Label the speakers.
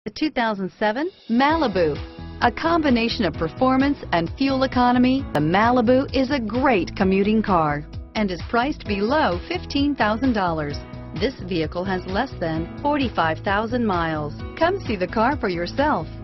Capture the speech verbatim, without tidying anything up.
Speaker 1: The two thousand seven Malibu. A combination of performance and fuel economy, the Malibu is a great commuting car and is priced below fifteen thousand dollars. This vehicle has less than forty-five thousand miles. Come see the car for yourself.